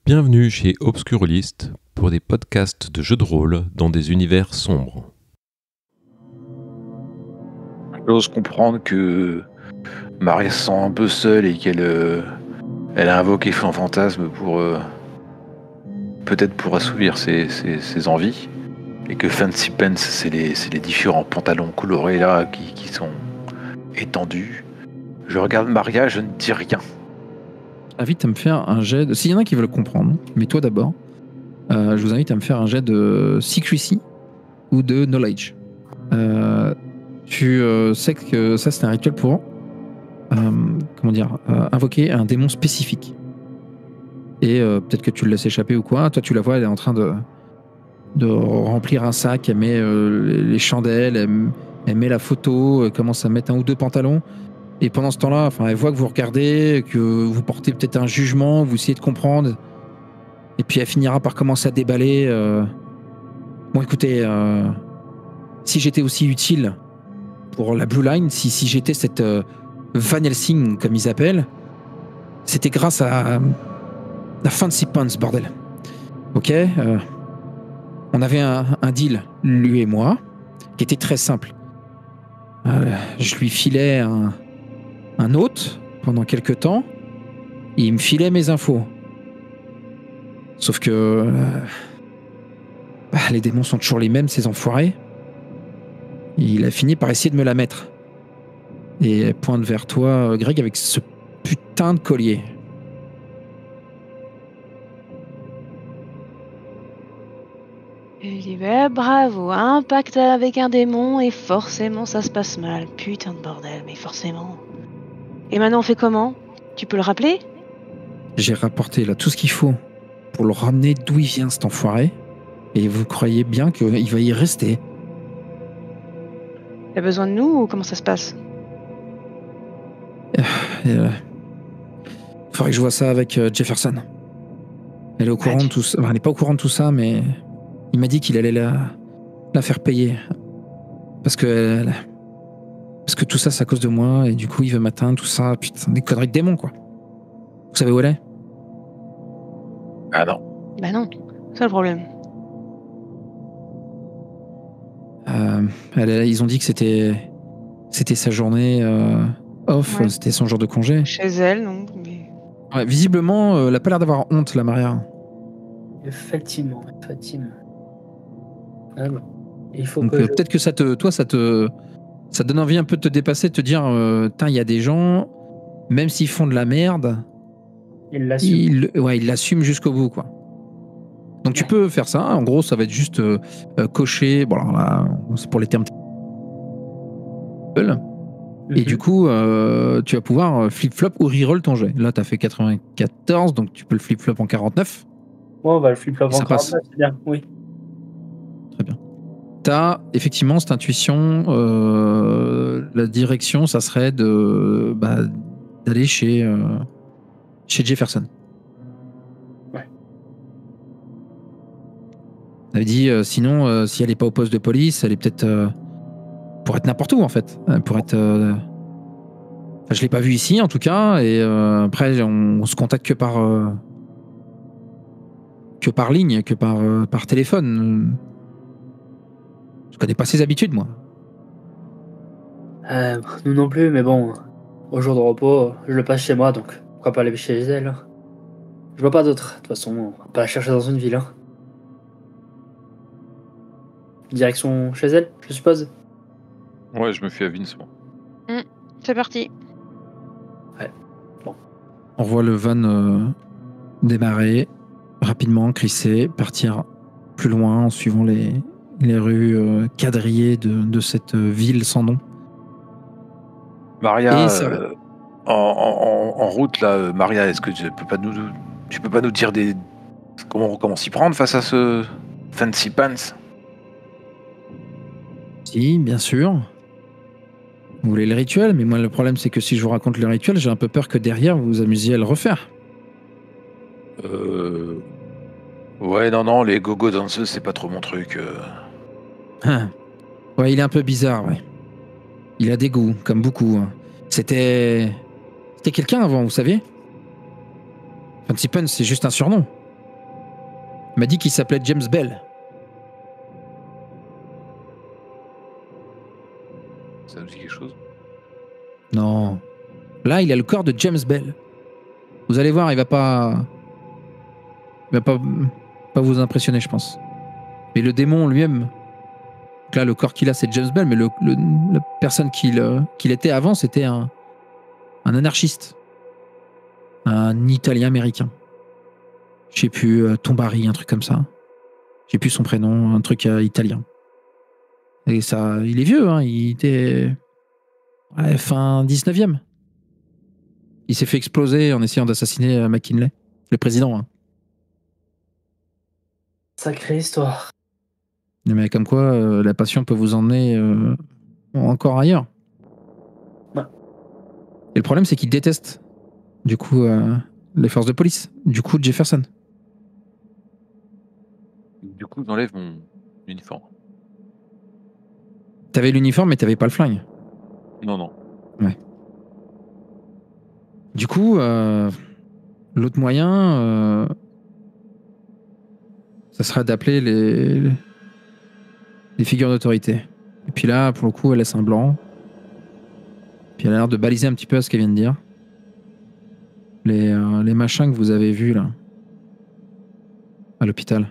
Bienvenue chez Obscurlist pour des podcasts de jeux de rôle dans des univers sombres. J'ose comprendre que Maria se sent un peu seule et qu'elle elle a invoqué son fantasme pour peut-être pour assouvir ses envies, et que Fancy Pants c'est les différents pantalons colorés là qui sont étendus. Je regarde Maria, je ne dis rien. Invite à me faire un jet de... S'il y en a qui veulent comprendre, mais toi d'abord, je vous invite à me faire un jet de secrecy ou de knowledge. Tu sais que ça c'est un rituel pour invoquer un démon spécifique. Et peut-être que tu le laisses échapper ou quoi. Toi tu la vois, elle est en train de remplir un sac, elle met les chandelles, elle met la photo, elle commence à mettre un ou deux pantalons. Et pendant ce temps-là, elle voit que vous regardez, que vous portez peut-être un jugement, vous essayez de comprendre. Et puis elle finira par commencer à déballer. Bon, écoutez, si j'étais aussi utile pour la Blue Line, si j'étais cette Van Helsing, comme ils appellent, c'était grâce à la Fancy Pants, bordel. Ok, on avait un deal, lui et moi, qui était très simple. Je lui filais un hôte pendant quelques temps, et il me filait mes infos. Sauf que les démons sont toujours les mêmes, ces enfoirés. Il a fini par essayer de me la mettre. Et elle pointe vers toi, Greg, avec ce putain de collier. Et il dit bravo, un pacte avec un démon et forcément ça se passe mal. Putain de bordel, mais forcément. Et maintenant on fait comment? Tu peux le rappeler? J'ai rapporté là tout ce qu'il faut pour le ramener d'où il vient, cet enfoiré. Et vous croyez bien qu'il va y rester? Il a besoin de nous ou comment ça se passe? Faudrait que je vois ça avec Jefferson. Elle est au courant de tout ça. Elle n'est pas au courant de tout ça, mais il m'a dit qu'il allait la faire payer. Parce que tout ça, c'est à cause de moi, et du coup, il veut m'atteindre, tout ça. Putain, des conneries de démons, quoi. Vous savez où elle est? Ah non. Bah non, c'est le problème. Ils ont dit que c'était sa journée off, Ouais. c'était son jour de congé. Chez elle, non mais... Ouais, visiblement, elle a pas l'air d'avoir honte, la Maria. Effectivement. Ah bon. Il faut Donc que peut-être que ça donne envie un peu de te dépasser, de te dire, il y a des gens, même s'ils font de la merde, il l'assume. ils l'assument jusqu'au bout, quoi. Donc tu peux faire ça. En gros, ça va être juste cocher. Bon, alors là, c'est pour les termes. Et du coup, tu vas pouvoir flip-flop ou reroll ton jet. Là, tu as fait 94, donc tu peux le flip-flop en 49. Ouais, on va le flip-flop en Ça passe. 49, c'est bien, oui. Très bien. Tu as effectivement cette intuition. La direction, ça serait d'aller chez Jefferson. Ouais. On avait dit, sinon, si elle n'est pas au poste de police, elle est peut-être... pour être n'importe où, en fait. Pour être... je l'ai pas vu ici, en tout cas, et après, on se contacte que par ligne, que par téléphone. Je connais pas ses habitudes, moi. Nous non plus, mais bon, au jour de repos, je le passe chez moi, donc pourquoi pas aller chez elle? Je vois pas d'autre. De toute façon, on va pas la chercher dans une ville. Hein. Direction chez elle, je suppose. Ouais, je me fie à Vince, moi. C'est parti. Ouais. Bon. On voit le van démarrer rapidement, crisser, partir plus loin en suivant les rues quadrillées de cette ville sans nom. Maria, Et ça... en route là, Maria, est-ce que tu peux pas nous dire comment s'y prendre face à ce Fancy Pants? Si, bien sûr. Vous voulez le rituel, mais moi le problème c'est que si je vous raconte le rituel, j'ai un peu peur que derrière vous vous amusiez à le refaire. Ouais, non, les gogo danseuses, c'est pas trop mon truc. Ouais, il est un peu bizarre, ouais. Il a des goûts, comme beaucoup. Hein. C'était quelqu'un avant, vous savez. Fancy Pants, c'est juste un surnom. Il m'a dit qu'il s'appelait James Bell. Ça nous dit quelque chose? Non. Là, il a le corps de James Bell. Vous allez voir, il va pas vous impressionner, je pense. Mais le démon lui-même, donc là, le corps qu'il a, c'est James Bell, mais la personne qu'il était avant, c'était un anarchiste. Un Italien américain. Je sais plus, Tombari, un truc comme ça. Je sais plus son prénom, un truc italien. Et ça, il est vieux, hein, il était fin 19e. Il s'est fait exploser en essayant d'assassiner McKinley, le président. Hein. Sacrée histoire. Mais comme quoi, la passion peut vous emmener encore ailleurs. Ouais. Et le problème, c'est qu'il déteste, du coup, les forces de police. Du coup, Jefferson. Du coup, j'enlève mon uniforme. T'avais l'uniforme, mais t'avais pas le flingue. Non, non. Du coup, l'autre moyen, ça serait d'appeler les figures d'autorité. Et puis là, pour le coup, elle laisse un blanc. Puis elle a l'air de baliser un petit peu à ce qu'elle vient de dire. Les machins que vous avez vus là, à l'hôpital.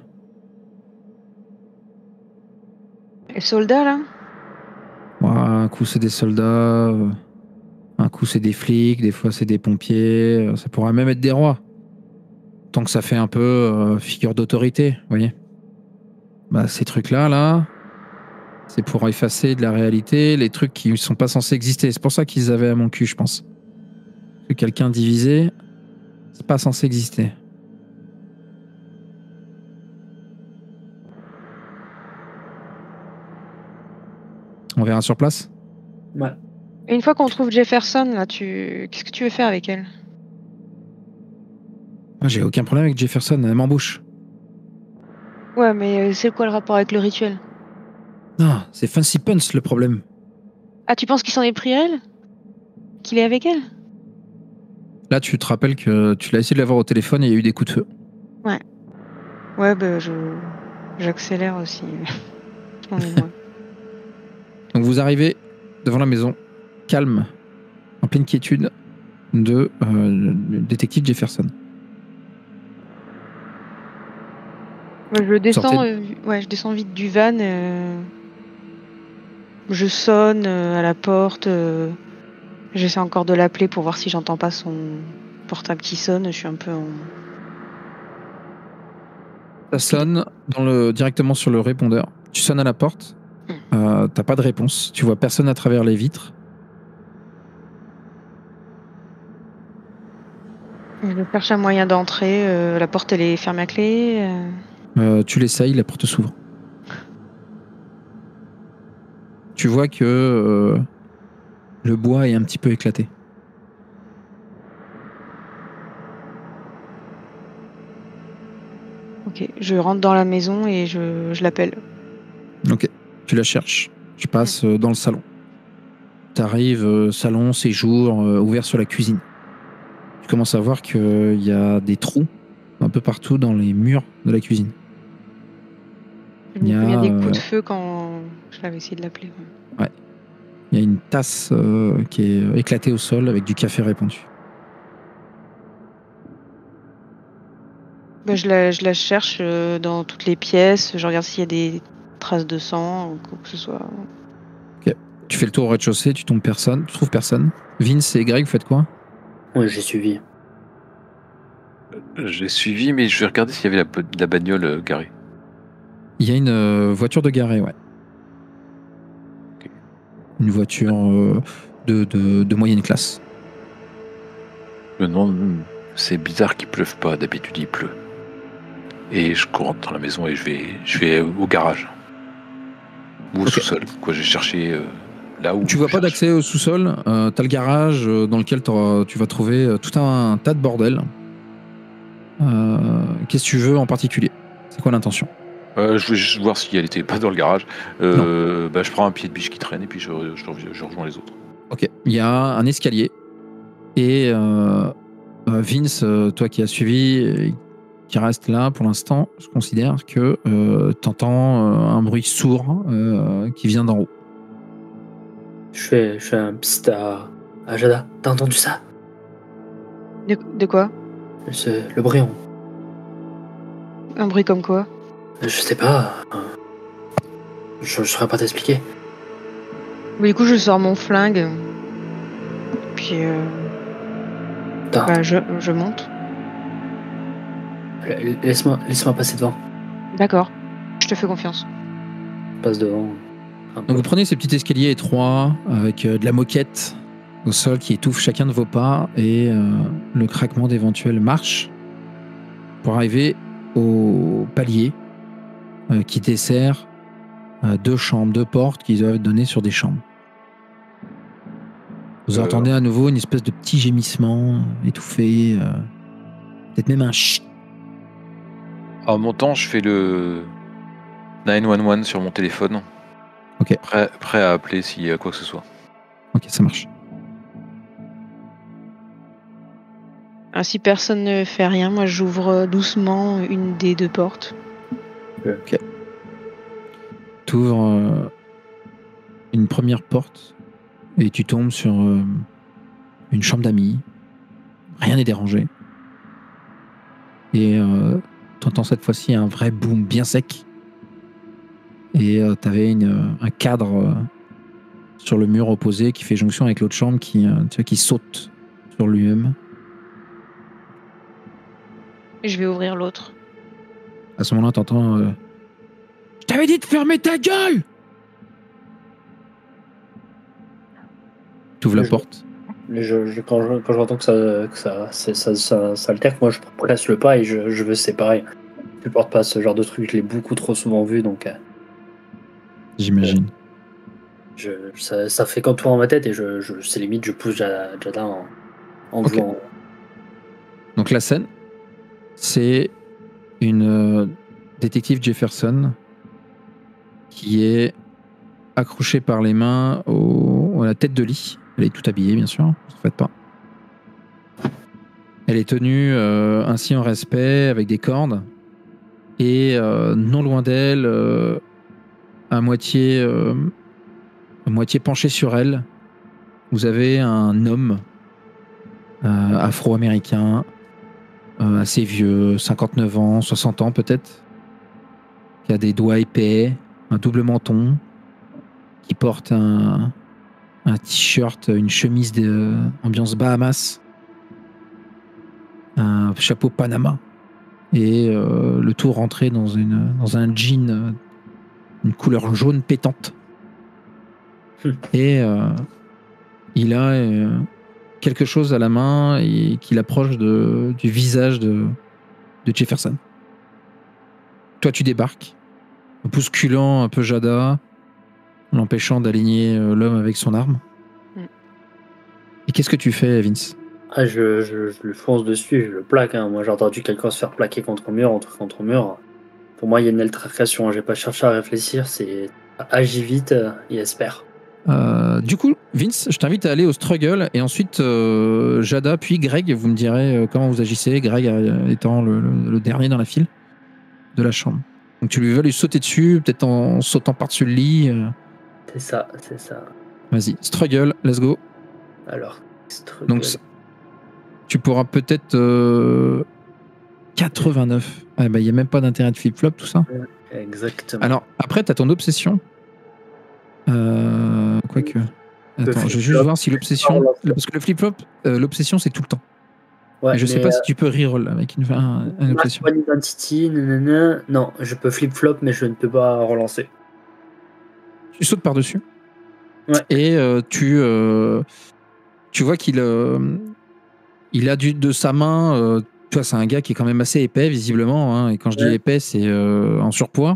Les soldats, là? Ouais, un coup, c'est des soldats. Un coup, c'est des flics. Des fois, c'est des pompiers. Ça pourrait même être des rois. Tant que ça fait un peu figure d'autorité, vous voyez. Bah, ces trucs-là, c'est pour effacer de la réalité les trucs qui ne sont pas censés exister. C'est pour ça qu'ils avaient à mon cul, je pense. Que quelqu'un divisé, c'est pas censé exister. On verra sur place. Ouais. Et une fois qu'on trouve Jefferson, là, qu'est-ce que tu veux faire avec elle? J'ai aucun problème avec Jefferson, elle m'embauche. Ouais, mais c'est quoi le rapport avec le rituel? Non, c'est Fancy Pants le problème. Ah, tu penses qu'il s'en est pris à elle? Qu'il est avec elle? Là, tu te rappelles que tu l'as essayé de l'avoir au téléphone et il y a eu des coups de feu. Ouais, bah, j'accélère aussi. On est loin. Donc vous arrivez devant la maison, calme, en pleine quiétude de le détective Jefferson. Ouais, je descends, Sortez. je descends vite du van. Je sonne à la porte. J'essaie encore de l'appeler pour voir si j'entends pas son portable qui sonne. Je suis un peu en... Ça sonne directement sur le répondeur. Tu sonnes à la porte. T'as pas de réponse. Tu vois personne à travers les vitres. Je cherche un moyen d'entrer. La porte, elle est fermée à clé. Tu l'essayes, la porte s'ouvre. Tu vois que le bois est un petit peu éclaté. Ok, je rentre dans la maison et je l'appelle. Ok, tu la cherches. Tu passes dans le salon. T'arrives, salon, séjour, ouvert sur la cuisine. Tu commences à voir qu'il y a des trous un peu partout dans les murs de la cuisine. Je me souviens des coups de feu quand je l'avais essayé de l'appeler. Ouais. Il y a une tasse qui est éclatée au sol avec du café répandu. Bah, je la cherche dans toutes les pièces. Je regarde s'il y a des traces de sang ou quoi que ce soit. Ok. Tu fais le tour au rez-de-chaussée, tu trouves personne. Vince et Greg, vous faites quoi? Ouais, j'ai suivi. J'ai suivi, mais je vais regarder s'il y avait la bagnole garée. Il y a une voiture de garée, ouais. Okay. Une voiture de moyenne classe. Non, c'est bizarre qu'il pleuve pas. D'habitude, il pleut. Et je cours dans la maison et je vais au garage. Ou au sous-sol. Quoi, j'ai cherché là où... Tu vois pas d'accès au sous-sol. T'as le garage dans lequel tu vas trouver tout un tas de bordel. Qu'est-ce que tu veux en particulier? C'est quoi l'intention? Je vais juste voir si elle était pas dans le garage. Je prends un pied de biche qui traîne et puis je rejoins les autres. Ok. Il y a un escalier. Et Vince, toi qui as suivi, qui reste là pour l'instant, je considère que t'entends un bruit sourd qui vient d'en haut. Je fais un psst à Jada. T'as entendu ça? De quoi? C'est le bruit. Un bruit comme quoi? Je sais pas. Je saurais pas t'expliquer. Du coup, je sors mon flingue. Puis, je monte. Laisse-moi passer devant. D'accord. Je te fais confiance. Je passe devant. Donc vous prenez ces petits escaliers étroits avec de la moquette au sol qui étouffe chacun de vos pas et le craquement d'éventuelles marches pour arriver au palier qui dessert 2 chambres, 2 portes qui doivent donner sur des chambres. Vous entendez à nouveau une espèce de petit gémissement étouffé, peut-être même un chut. En montant, je fais le 911 sur mon téléphone. Ok. Prêt à appeler s'il y a quoi que ce soit. Ok, ça marche. Si personne ne fait rien, moi j'ouvre doucement une des 2 portes. Ok. T'ouvres une première porte et tu tombes sur une chambre d'amis. Rien n'est dérangé. Et t'entends cette fois-ci un vrai boom bien sec. Et t'avais un cadre sur le mur opposé qui fait jonction avec l'autre chambre qui saute sur lui-même. Je vais ouvrir l'autre. À ce moment-là, t'entends je t'avais dit de fermer ta gueule! T'ouvres la porte. Quand j'entends que ça alterne, moi je presse le pas et je veux séparer. Je supporte pas ce genre de truc, je l'ai beaucoup trop souvent vu, donc J'imagine. ça fait qu'un tour dans ma tête et c'est limite je pousse Jada en Ok. jouant. Donc la scène, c'est une détective Jefferson qui est accrochée par les mains à la tête de lit. Elle est tout habillée, bien sûr, ne vous faites pas. Elle est tenue ainsi en respect, avec des cordes. Et non loin d'elle, à moitié penché sur elle, vous avez un homme afro-américain, assez vieux, 59 ans, 60 ans peut-être, qui a des doigts épais, un double menton, qui porte un t-shirt, une chemise ambiance Bahamas, un chapeau Panama et le tout rentré dans un jean une couleur jaune pétante. Et il a quelque chose à la main et qu'il approche du visage de Jefferson. Toi, tu débarques, bousculant un peu Jada, l'empêchant d'aligner l'homme avec son arme. Et qu'est-ce que tu fais, Vince? Je le fonce dessus, je le plaque. Moi, j'ai entendu quelqu'un se faire plaquer contre mur, entre contre mur. Pour moi, il y a une altercation. J'ai pas cherché à réfléchir. C'est agis vite et espère. Du coup, Vince, je t'invite à aller au struggle et ensuite Jada, puis Greg, vous me direz comment vous agissez. Greg étant le dernier dans la file de la chambre. Donc tu vas lui sauter dessus, peut-être en sautant par-dessus le lit. C'est ça. Vas-y, struggle, let's go. Alors, struggle. Donc tu pourras peut-être 89. Ah bah il n'y a même pas d'intérêt de flip-flop, tout ça. Exactement. Alors, après, tu as ton obsession. Quoique. Attends, je vais juste voir si l'obsession. Parce que le flip-flop, l'obsession, c'est tout le temps. Ouais, mais je sais pas si tu peux reroll avec une obsession. Identity, non, je peux flip-flop, mais je ne peux pas relancer. Tu sautes par-dessus. Ouais. Et tu vois qu'il il a de sa main. Tu vois, c'est un gars qui est quand même assez épais, visiblement. Hein, et quand je dis épais, c'est en surpoids.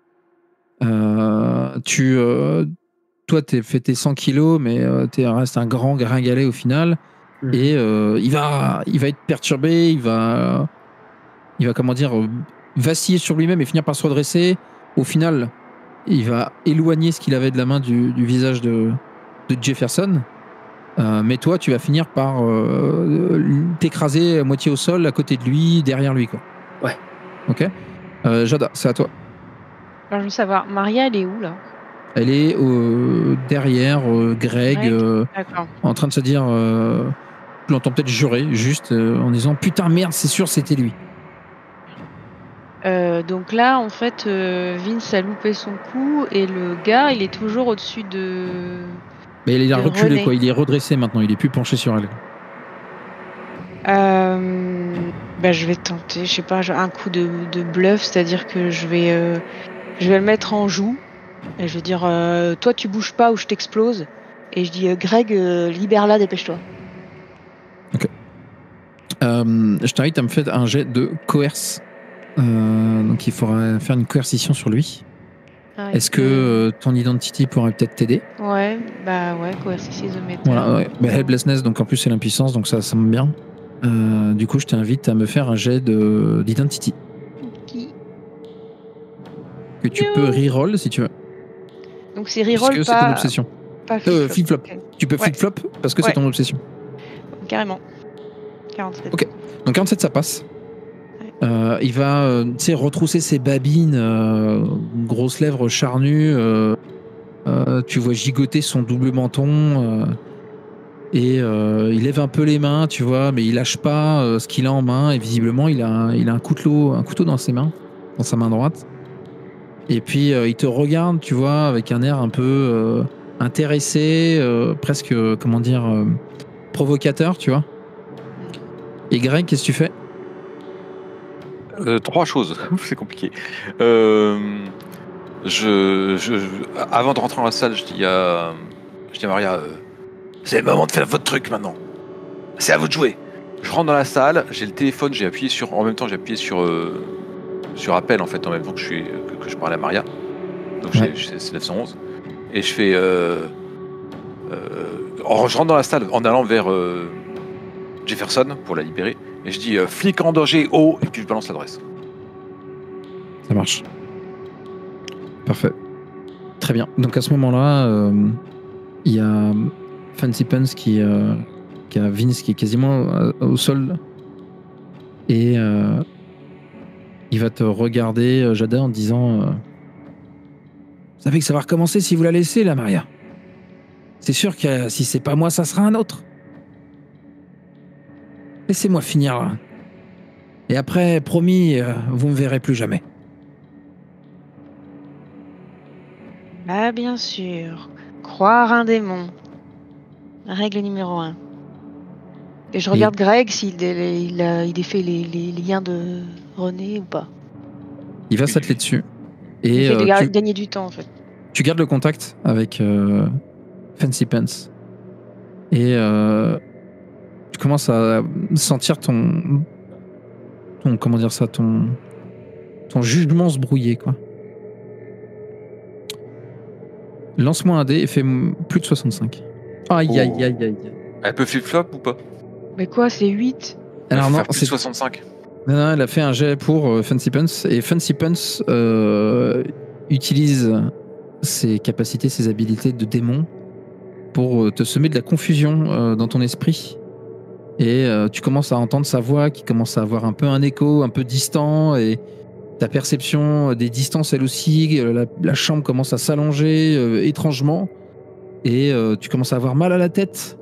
Toi, t'es fait tes 100 kilos, mais reste un grand gringalet au final. Et il va être perturbé, il va comment dire, vaciller sur lui-même et finir par se redresser. Au final, il va éloigner ce qu'il avait de la main du visage de Jefferson. Mais toi, tu vas finir par t'écraser à moitié au sol, à côté de lui, derrière lui, quoi. Ouais. Ok. Jada, c'est à toi. Alors, je veux savoir, Maria, elle est où là? Elle est derrière Greg, D'accord. en train de se dire. Tu l'entends peut-être jurer, juste en disant putain, merde, c'est sûr, c'était lui. Donc là, en fait, Vince a loupé son coup et le gars, il est toujours au-dessus de. Mais il a De reculé, René. quoi. Il est redressé maintenant, il est plus penché sur elle. Je vais tenter, je sais pas, un coup de bluff, c'est-à-dire que je vais le mettre en joue et je vais dire toi tu bouges pas ou je t'explose et je dis Greg libère-la, dépêche-toi. Je t'invite à me faire un jet de coerce. Donc il faudra faire une coercition sur lui. Ah, Est-ce que ton identity pourrait peut-être t'aider? Ouais, coercitisme. Voilà, ouais. Bah, helplessness, donc en plus c'est l'impuissance, donc ça me bien. Du coup, je t'invite à me faire un jet d'identity. Qui Que tu peux reroll si tu veux. Donc c'est reroll, Puisque c'est ton obsession. pas flip-flop. Flip-flop. Ok. Tu peux Ouais. flip-flop parce que c'est Ouais. ton obsession. Carrément. 47. Ok. Donc 47, ça passe. Il va retrousser ses babines, grosses lèvres charnues. Tu vois gigoter son double menton. Et il lève un peu les mains, tu vois, mais il lâche pas ce qu'il a en main. Et visiblement, il a un couteau dans ses mains, dans sa main droite. Et puis, il te regarde, tu vois, avec un air un peu intéressé, presque, provocateur, tu vois. Et Greg, qu'est-ce que tu fais? 3 choses, c'est compliqué. Avant de rentrer dans la salle, je dis à Maria, c'est le moment de faire votre truc maintenant. C'est à vous de jouer. Je rentre dans la salle, j'ai le téléphone, en même temps j'ai appuyé sur appel en fait, en même temps que je parlais à Maria. Donc Ouais. c'est 911. Et je fais, je rentre dans la salle en allant vers Jefferson pour la libérer. Et je dis flic en danger, haut, et puis je balance l'adresse. Ça marche. Parfait. Très bien. Donc à ce moment-là, il y a Fancy Pants qui a Vince qui est quasiment au sol. Et il va te regarder, Jada, en disant vous savez que ça va recommencer si vous la laissez, là, Maria. C'est sûr que si c'est pas moi, ça sera un autre. Laissez-moi finir là. Et après, promis, vous me verrez plus jamais. Bah bien sûr. Croire un démon. Règle numéro 1. Et je regarde Greg s'il il défait les liens de René ou pas. Il va s'atteler dessus. Il Et fait de gagner du temps en fait. tu gardes le contact avec Fancy Pants. Et tu commences à sentir ton jugement se brouiller, quoi. Lance-moi un dé et fais plus de 65. Aïe, aïe, aïe, aïe, aïe. Elle peut flip-flop ou pas? Mais quoi, c'est 8? Alors non, faire plus de 65. Non, elle a fait un jet pour Fancy Pants. Et Fancy Pants utilise ses capacités, ses habilités de démon pour te semer de la confusion dans ton esprit. Et tu commences à entendre sa voix qui commence à avoir un peu un écho, un peu distant, et ta perception des distances, elle aussi, la chambre commence à s'allonger étrangement, et tu commences à avoir mal à la tête.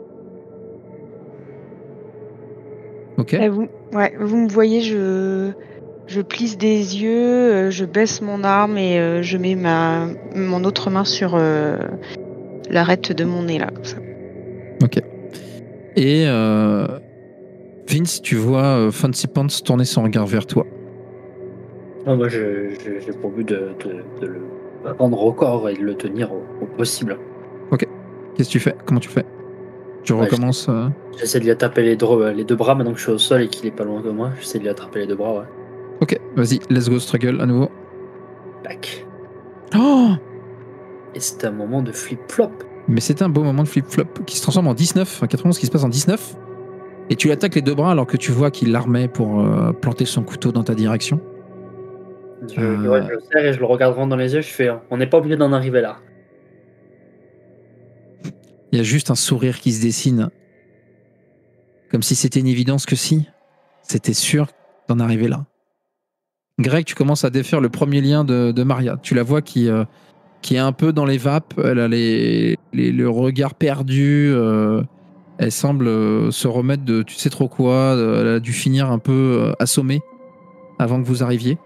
Ok. Vous me voyez, je plisse des yeux, je baisse mon arme et je mets mon autre main sur l'arête de mon nez là, comme ça. Ok. Et Vince, tu vois Fancy Pants tourner son regard vers toi. Non, moi, j'ai pour but de le rendre au corps et de le tenir au possible. Ok. Qu'est-ce que tu fais? Comment tu fais? Tu recommences J'essaie de lui attraper les deux bras maintenant que je suis au sol et qu'il est pas loin de moi. J'essaie de lui attraper les deux bras, ouais. Ok, vas-y, let's go struggle à nouveau. Tac. Oh! Et c'est un moment de flip-flop. Mais c'est un beau moment de flip-flop qui se transforme en 19, un 91 qui se passe en 19. Et tu l'attaques les deux bras alors que tu vois qu'il l'armait pour planter son couteau dans ta direction. Je le serre et je le regarde droit dans les yeux. Je fais, on n'est pas obligé d'en arriver là. Il y a juste un sourire qui se dessine. Comme si c'était une évidence que si, c'était sûr d'en arriver là. Greg, tu commences à défaire le premier lien de Maria. Tu la vois qui est un peu dans les vapes. Elle a le regard perdu. Elle semble se remettre de tu sais trop quoi. Elle a dû finir un peu assommée avant que vous arriviez.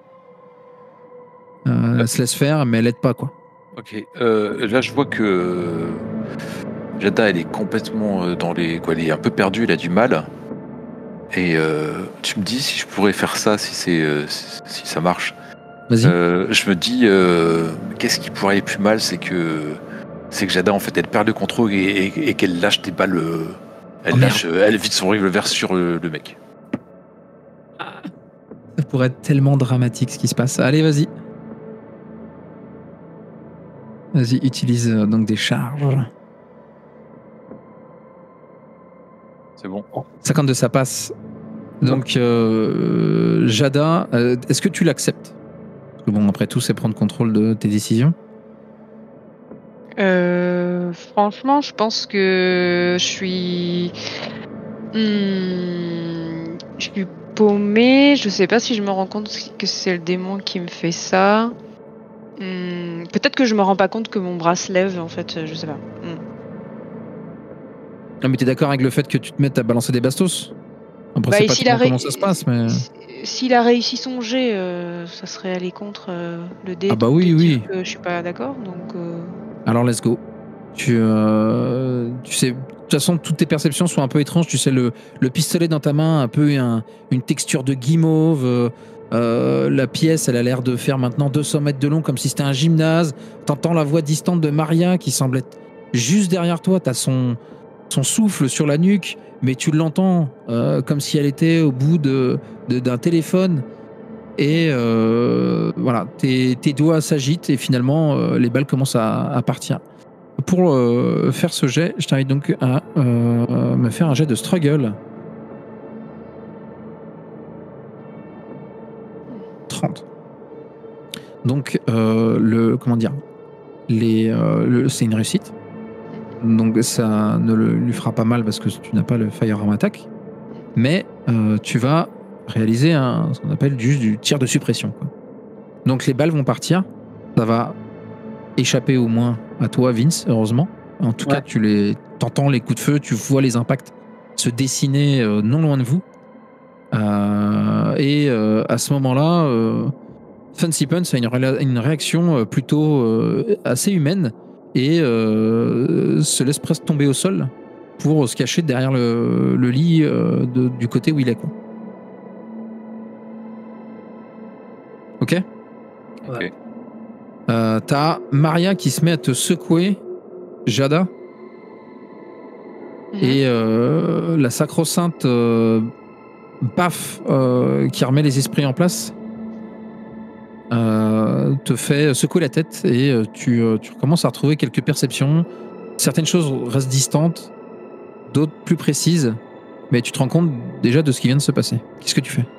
Elle se laisse faire, mais elle aide pas, quoi. Ok. Là, je vois que Jada, elle est complètement dans les. Quoi, elle est un peu perdue, elle a du mal. Et tu me dis si je pourrais faire ça, si ça marche. Vas-y. Je me dis, qu'est-ce qui pourrait aller plus mal, c'est que Jada, en fait, elle perd le contrôle et qu'elle lâche des balles. Elle vide son revolver sur le mec. Ça pourrait être tellement dramatique ce qui se passe. Allez, vas-y. Vas-y, utilise donc des charges. C'est bon. 52, ça passe. Donc, Jada, est-ce que tu l'acceptes? Parce que bon, après tout, c'est prendre contrôle de tes décisions. Franchement, je pense que je suis paumée. Je sais pas si je me rends compte que c'est le démon qui me fait ça. Peut-être que je me rends pas compte que mon bras se lève, en fait, je sais pas. Non, mais t'es d'accord avec le fait que tu te mettes à balancer des bastos? Après, c'est pas tellement comment ça se passe, mais... S'il a réussi son jet, ça serait aller contre le dé. Ah bah oui, oui. Je suis pas d'accord, donc... Alors, let's go. Tu sais, de toute façon, toutes tes perceptions sont un peu étranges. Tu sais, le pistolet dans ta main, un peu une texture de guimauve. La pièce, elle a l'air de faire maintenant 200 mètres de long, comme si c'était un gymnase. T'entends la voix distante de Maria qui semble être juste derrière toi. T'as son souffle sur la nuque, mais tu l'entends comme si elle était au bout d'un téléphone. Et voilà, tes doigts s'agitent et finalement, les balles commencent à partir. Pour faire ce jet, je t'invite donc à me faire un jet de struggle. 30. Donc, comment dire, c'est une réussite. Donc, ça ne lui fera pas mal parce que tu n'as pas le firearm attack. Mais tu vas réaliser ce qu'on appelle juste du tir de suppression, quoi. Donc, les balles vont partir. Ça va échapper au moins à toi, Vince, heureusement. En tout cas, tu t'entends les coups de feu, tu vois les impacts se dessiner non loin de vous. Et à ce moment-là, Fancy Pants a une réaction plutôt assez humaine et se laisse presque tomber au sol pour se cacher derrière le lit du côté où il est, quoi. Ok. Ok. T'as Maria qui se met à te secouer, Jada, et la sacro-sainte Paf, qui remet les esprits en place, te fait secouer la tête et tu commences à retrouver quelques perceptions. Certaines choses restent distantes, d'autres plus précises, mais tu te rends compte déjà de ce qui vient de se passer. Qu'est-ce que tu fais?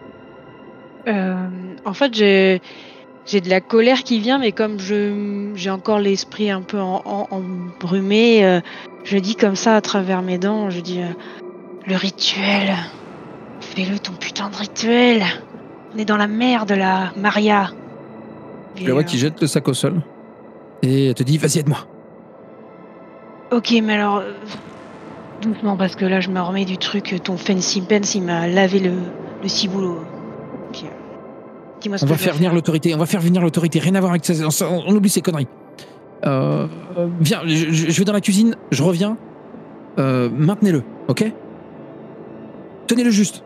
En fait, j'ai de la colère qui vient, mais comme j'ai encore l'esprit un peu embrumé, je dis comme ça à travers mes dents, je dis le rituel, fais-le ton putain de rituel. On est dans la merde là, Maria. Tu la vois qui jette le sac au sol et elle te dit vas-y aide-moi. Ok, mais alors doucement parce que là je me remets du truc. Ton Fancy Pants il m'a lavé le ciboulot. Puis, dis-moi ce on que va faire venir l'autorité. On va faire venir l'autorité. Rien à voir avec ça. On oublie ces conneries. Viens, je vais dans la cuisine. Je reviens. Maintenez-le, ok? Tenez-le juste.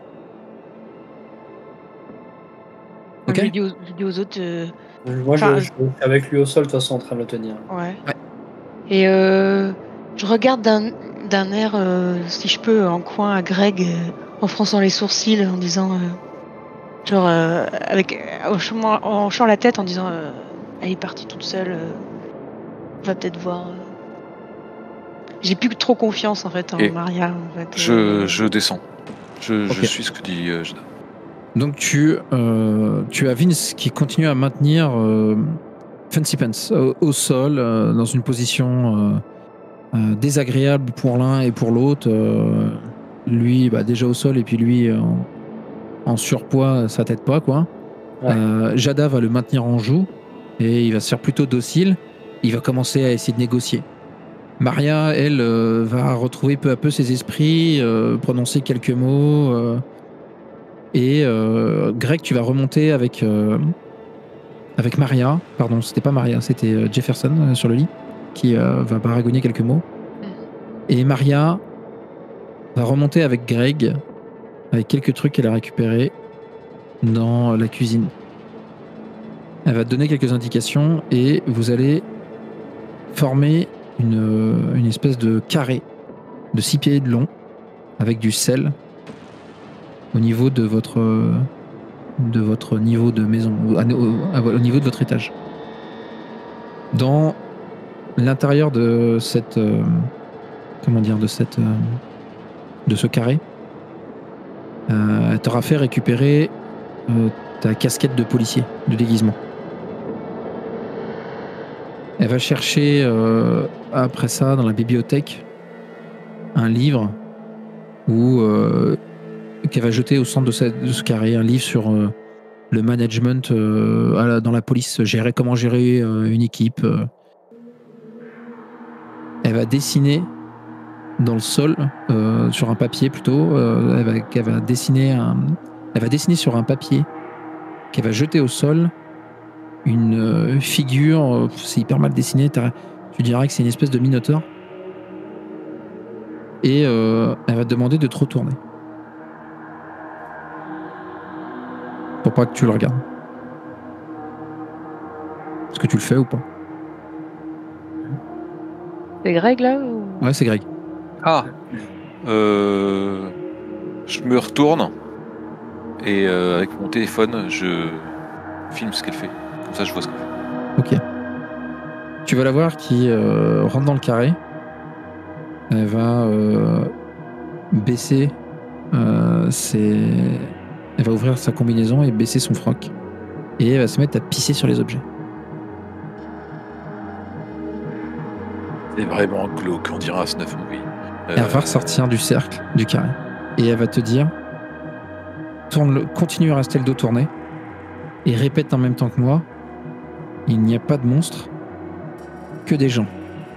Ok. Je dis aux autres. Moi, je suis avec lui au sol, de toute façon, en train de le tenir. Ouais. Et je regarde d'un air, si je peux, en coin à Greg, en fronçant les sourcils, en disant, en hochant la tête, en disant, elle est partie toute seule. On va peut-être voir. J'ai plus trop confiance en fait en Maria. En fait. Je descends. Je Okay. suis ce que dit Jada. Donc tu as Vince qui continue à maintenir Fancy Pants au sol, dans une position désagréable pour l'un et pour l'autre. Lui, déjà au sol, et puis lui en surpoids, ça t'aide pas, quoi. Jada va le maintenir en joue et il va se faire plutôt docile. Il va commencer à essayer de négocier. Maria, elle, va retrouver peu à peu ses esprits, prononcer quelques mots. Et Greg, tu vas remonter avec Maria. Pardon, c'était pas Maria, c'était Jefferson sur le lit qui va baragouiner quelques mots. Et Maria va remonter avec Greg avec quelques trucs qu'elle a récupérés dans la cuisine. Elle va te donner quelques indications et vous allez former une espèce de carré de 6 pieds de long avec du sel au niveau de votre niveau de maison, au niveau de votre étage. Dans l'intérieur de cette de ce carré, elle t'aura fait récupérer ta casquette de policier, de déguisement. Elle va chercher après ça dans la bibliothèque un livre qu'elle va jeter au centre de ce carré, un livre sur le management dans la police, comment gérer une équipe. Elle va dessiner dans le sol, sur un papier plutôt, elle va dessiner sur un papier qu'elle va jeter au sol une figure, c'est hyper mal dessiné, tu dirais que c'est une espèce de minotaure. Et elle va te demander de te retourner. Pour pas que tu le regardes. Est-ce que tu le fais ou pas? C'est Greg là ou... Ouais, c'est Greg. Ah je me retourne et avec mon téléphone, je filme ce qu'elle fait. Comme ça, je vois ce qu'elle fait. Ok. Tu vas la voir qui rentre dans le carré. Elle va baisser elle va ouvrir sa combinaison et baisser son froc. Et elle va se mettre à pisser sur les objets. C'est vraiment glauque, on dirait un snuff movie. Elle va ressortir du cercle, du carré. Et elle va te dire, continue à rester le dos tourné et répète en même temps que moi, il n'y a pas de monstre, que des gens.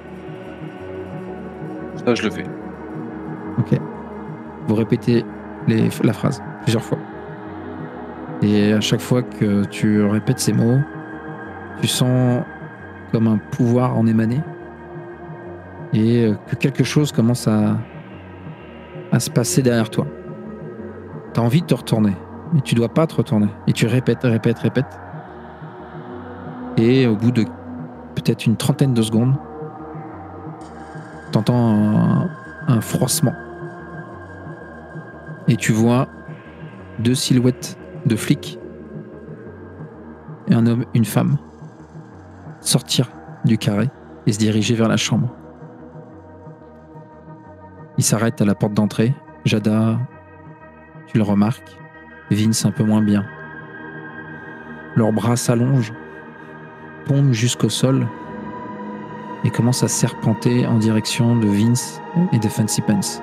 Ça, je le fais. Ok. Vous répétez la phrase plusieurs fois. Et à chaque fois que tu répètes ces mots, tu sens comme un pouvoir en émaner et que quelque chose commence à se passer derrière toi. Tu as envie de te retourner, mais tu dois pas te retourner. Et tu répètes. Et au bout de peut-être une trentaine de secondes, t'entends un froissement. Et tu vois 2 silhouettes de flics et un homme, une femme sortir du carré et se diriger vers la chambre. Ils s'arrêtent à la porte d'entrée. Jada, tu le remarques. Vince un peu moins bien. Leurs bras s'allongent, tombent jusqu'au sol et commencent à serpenter en direction de Vince et de Fancy Pants.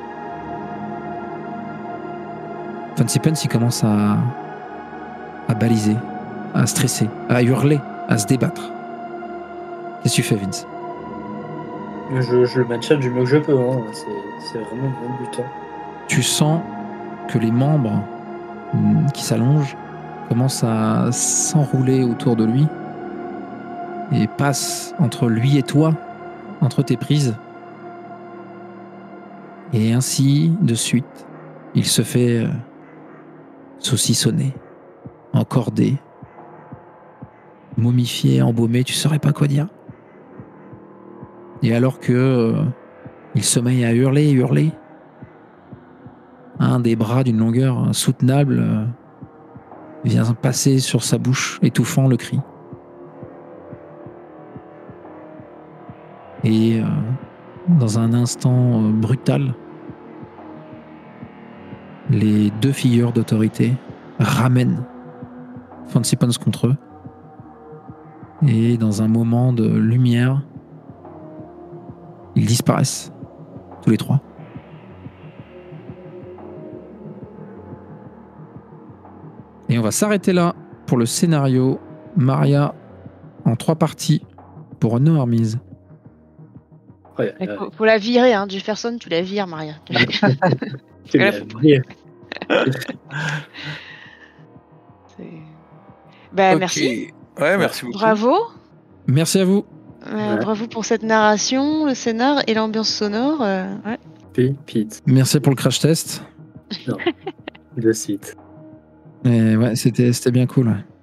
Fancy Pants, il commence à baliser, à stresser, à hurler, à se débattre. Qu'est-ce que tu fais, Vince? Je le maintiens du mieux que je peux, hein. C'est vraiment mon but. Tu sens que les membres qui s'allongent commencent à s'enrouler autour de lui et passent entre lui et toi, entre tes prises. Et ainsi de suite, il se fait saucissonner, encordé, momifié, embaumé, tu saurais pas quoi dire. Et alors que il se met à hurler, un des bras d'une longueur insoutenable vient passer sur sa bouche, étouffant le cri. Et dans un instant brutal, les 2 figures d'autorité ramènent Fancy Pants contre eux. Et dans un moment de lumière, ils disparaissent, tous les 3. Et on va s'arrêter là pour le scénario. Maria en 3 parties pour No Armies. Ouais, Faut la virer, hein. Jefferson, tu la vires, Maria. tu là, l'as faut pas. dit. Ben, Ok. merci. Ouais, merci beaucoup. Bravo. Merci à vous. Ouais. Bravo pour cette narration, le scénar et l'ambiance sonore. Ouais. Puis, Pete, Merci pour le crash test. de suite. Et ouais, c'était bien cool. Ouais.